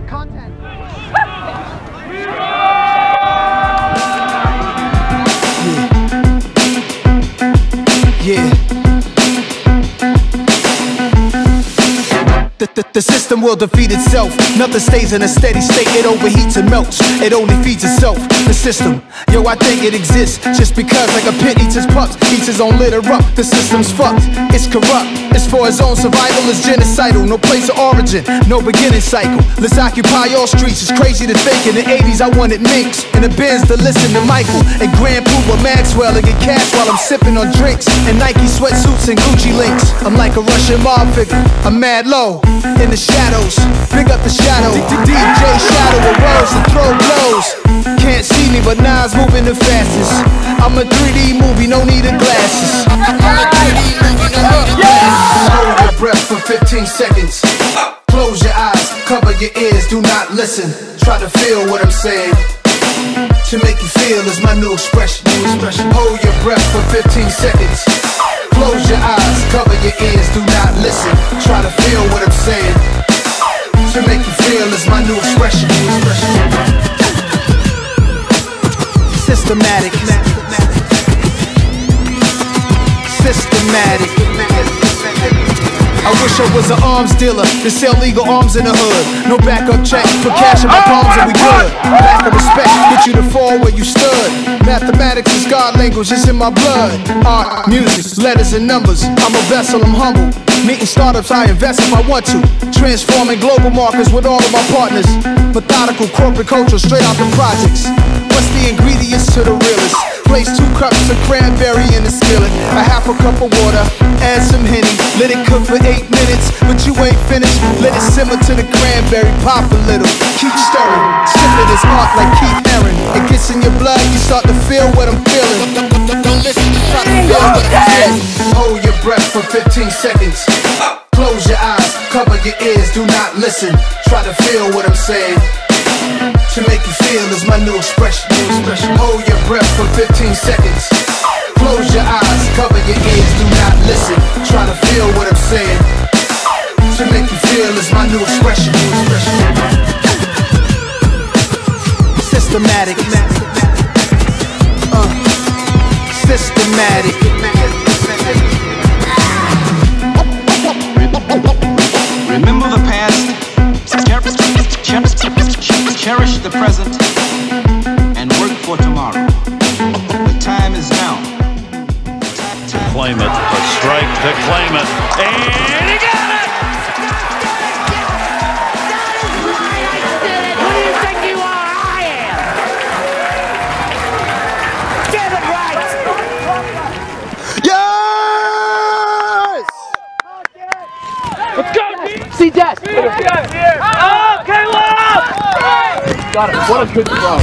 content. Yeah. The system will defeat itself. Nothing stays in a steady state. It overheats and melts. It only feeds itself. The system, yo, I think it exists just because, like a pit eats his pups, eats his own litter up. The system's fucked. It's corrupt. It's for its own survival. It's genocidal. No place of origin. No beginning cycle. Let's occupy all streets. It's crazy to think. In the 80s, I wanted minks and the Benz to listen to Michael and Grand Pooba Maxwell and get cash while I'm sipping on drinks and Nike sweatsuits and Gucci links. I'm like a Russian mob figure. I'm mad low. In the shadows, big up the shadow. DJ Shadow arose to throw blows. Can't see me, but Nas moving the fastest. I'm a 3D movie, no need of glasses. I'm a 3D movie, no need of glasses. Hold your breath for 15 seconds. Close your eyes, cover your ears, do not listen. Try to feel what I'm saying. To make you feel is my new expression. Hold your breath for 15 seconds. Close your eyes, cover your ears, do not listen. Try to feel what I'm saying. To make you feel is my new expression. Systematic. Systematic. I wish I was an arms dealer to sell legal arms in the hood. No backup check, put cash in my palms and we good. Lack of respect, get you to fall where you stood. Mathematics is God language, it's in my blood. Art, music, letters and numbers. I'm a vessel, I'm humble. Meeting startups, I invest if I want to. Transforming global markets with all of my partners. Methodical corporate culture straight out the projects. What's the ingredients to the realest? Place 2 cups of cranberry in the skillet, a half a cup of water, add some Henny. Let it cook for 8 minutes, but you ain't finished. Let it simmer to the cranberry, pop a little. Keep stirring, sipping is art like Keith Haring. It gets in your blood, you start to feel what I'm feeling. Don't listen, try to feel what I'm feeling. Hold your breath for 15 seconds. Close your eyes, cover your ears, do not listen. Try to feel what I'm saying. To make you feel is my new expression. Hold your breath for 15 seconds. Close your eyes, cover your ears, do not listen. Try to feel what I'm saying. To make you feel is my new expression. Systematic. Systematic. Remember the past. Cherish the present and work for tomorrow. The time is now. To claim it, a strike to claim it, and he got it! That is why I did it! Who do you think you are? I am! Get it right! Yes! Let's go! See that! Oh, Caleb! Got it. What a good throw.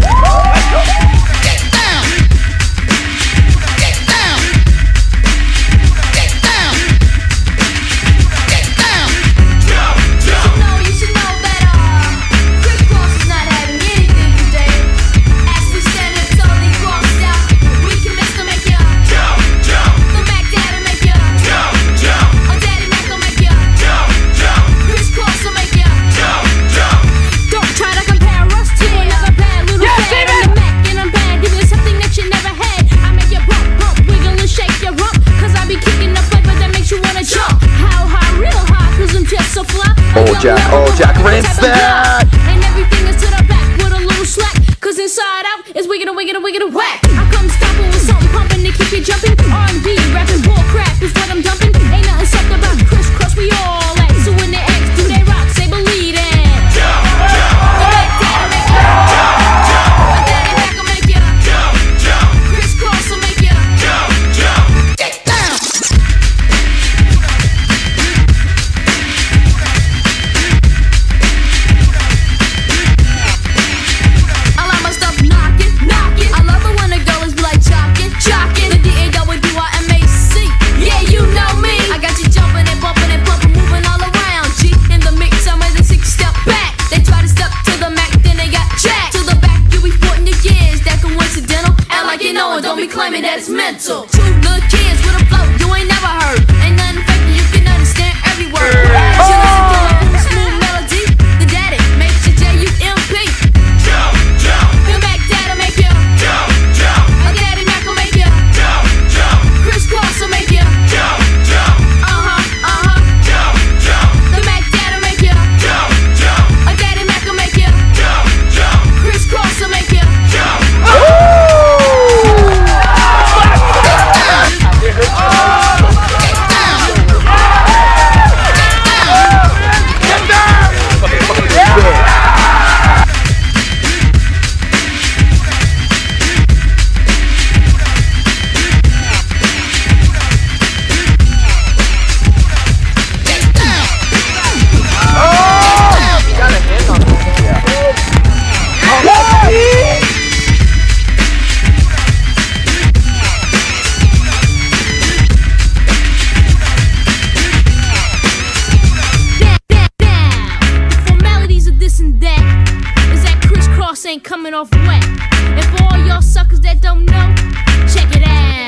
Oh Jack, rinse that! And everything is to the back with a little slack. Cause inside out is wiggin' whack. I come stopping with something pumping to keep you jumping. R&B, rapping bull crap is what I'm dumping. Ain't nothing soft about crisscross, we all at. So when the X do they rock, say believe it. Crisscross will make you get down. I love my stuff knockin'. I love it when the girl is like jockin'. The DAW ain't coming off wet. And for all y'all suckers that don't know, check it out.